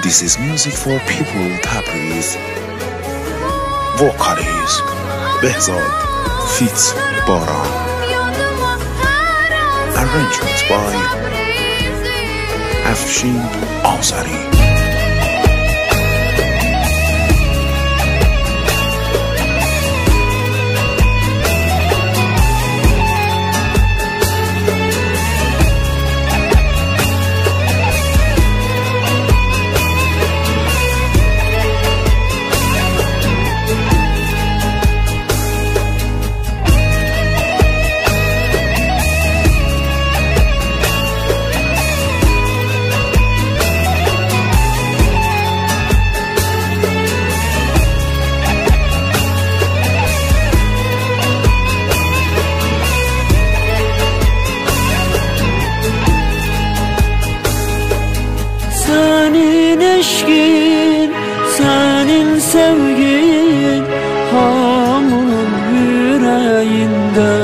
This is music for people Tabriz. Vocalist Behzad Fitz Baran. Arrangement by Afshin Azari. Senin eşkin, senin sevgin hamının yüreğinde.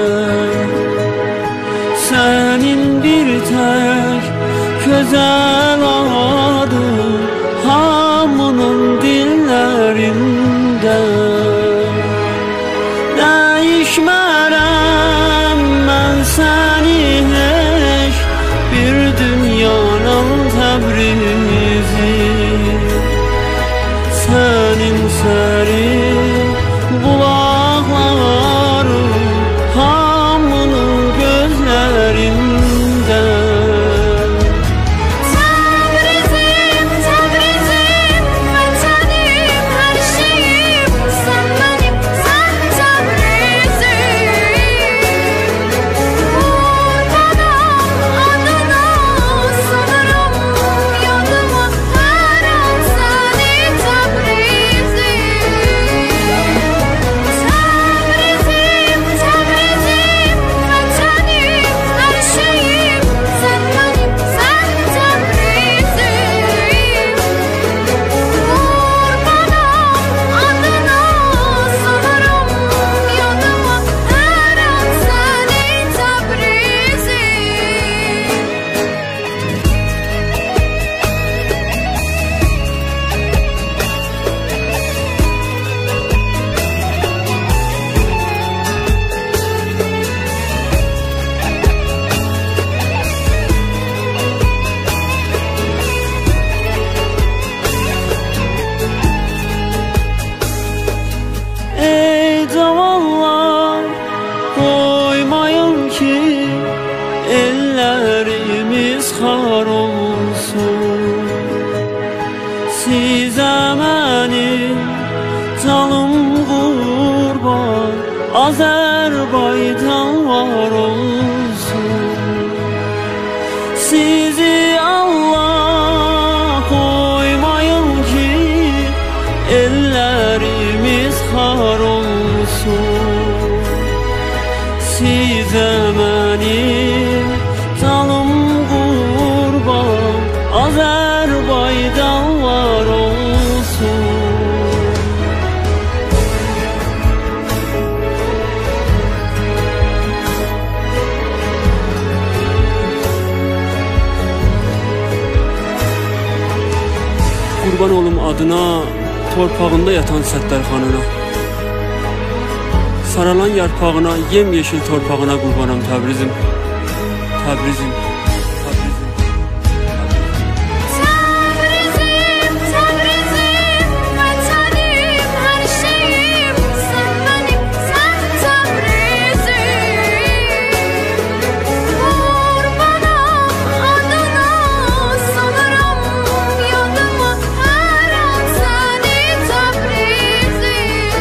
Senin bir tek güzel adın hamının dillerinde. Değişmərəm mən səni heç bir dünyanın Təbrizi. Senin serin bulaqların hamının gözlərində. Təbrizim, Təbrizim, vətənim, hər şeyim. Sən mənim, sən Təbrizim. Qurbanam adına, sanırım yadıma hər an səni Təbrizim. Təbrizim, Təbrizim, vətənim, hər şeyim. Sən mənim, sən Təbrizim. Qurbanam adına, sanırım yadıma hər an səni Təbrizim. Ey cavanlar, qoymayın ki ellərimiz xar olsun. Sizə mənim canım qurban, Azərbaycan var olsun. Sizi Allah qoymayın ki ellərimiz xar olsun. Sizə mənim canım qurban, Azərbaycan var olsun. Qurban olum adına, torpağında yatan Səttarxanına. Saralan yarpağına, yemyeşil torpağına qurbanam Təbrizim. Təbrizim, Təbrizim. Təbrizim, Təbrizim, vətənim, hər şeyim. Sən mənim, sən Təbrizim. Qurbanam adına, sanırım yadıma hər an səni Təbrizim.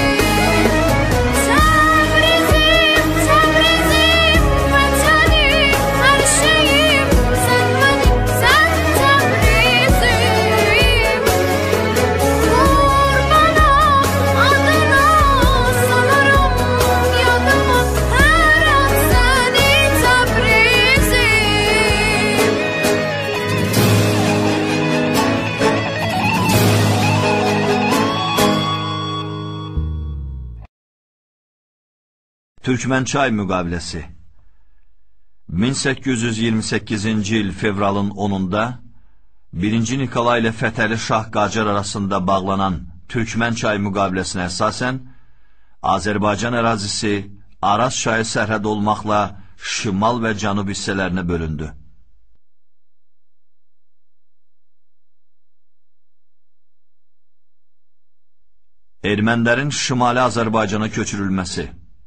Təbrizim, Təbrizim, vətənim, hər şeyim. Sən mənim, sən Təbrizim. Qurbanam adına, sanırım yadıma hər an səni Təbrizim. Türkmençay müqaviləsi 1828-ci il fevralın 10-unda 1. Nikolay ilə Fətəli Şah Qacar arasında bağlanan Türkmən çayı müqaviləsinə əsasən, Azərbaycan ərazisi Araz çayı sərhəd olmaqla şimal və cənub hissələrinə bölündü. Ermənilərin Şimali Azərbaycana köçürülməsi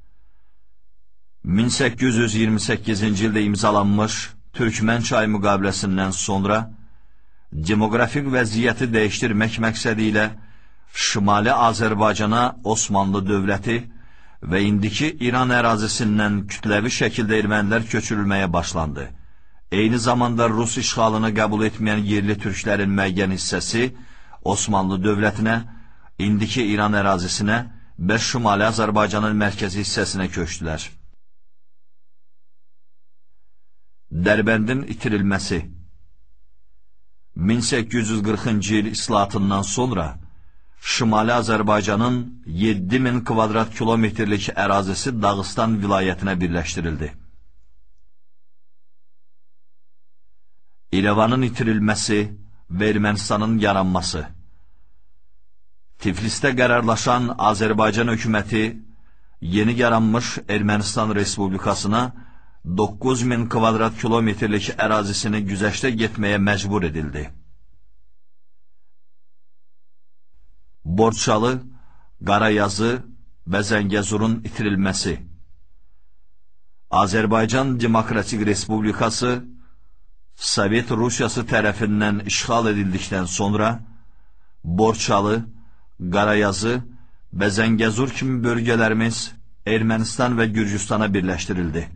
1828-ci ildə imzalanmış Türkmən çayı müqaviləsindən sonra demoqrafik vəziyyəti dəyişdirmək məqsədi ilə Şimali Azərbaycana Osmanlı dövləti və indiki İran ərazisindən kütləvi şəkildə ermənilər köçürülməyə başlandı. Eyni zamanda Rus işğalını qəbul etməyən yerli türklərin müəyyən hissəsi Osmanlı dövlətinə, indiki İran ərazisinə və Şimali Azərbaycanın mərkəzi hissəsinə köçdülər. Dərbəndin itirilməsi 1840-cı il islahatından sonra Şimali Azərbaycanın 7000 kvadrat kilometrlik ərazisi Dağıstan vilayətinə birləşdirildi. İrəvanın itirilməsi və Ermənistanın yaranması Tiflisdə qərarlaşan Azərbaycan hökuməti yeni yaranmış Ermənistan Respublikasına 9000 kvadrat kilometrlik ərazisini güzəştə getməyə məcbur edildi. Borçalı, Qarayazı və Zəngəzurun itirilməsi Azərbaycan Demokratik Respublikası Sovet Rusiyası tərəfindən işğal edildikdən sonra Borçalı, Qarayazı və Zəngəzur kimi bölgələrimiz Ermənistan və Gürcüstana birləşdirildi.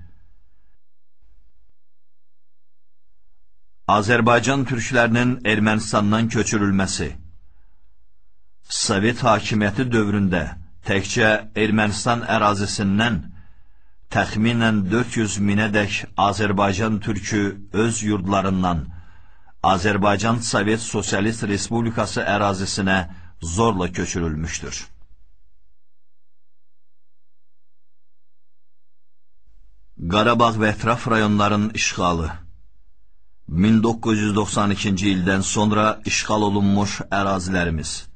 Azərbaycan türklərinin Ermənistandan köçürülməsi Sovet hakimiyyəti dövründə təkcə Ermənistan ərazisindən təxminən 400 minədək Azərbaycan türkü öz yurdlarından Azərbaycan Sovet Sosialist Respublikası ərazisinə zorla köçürülmüşdür. Qarabağ və ətraf rayonların işğalı 1992-ci ildən sonra işğal olunmuş ərazilərimiz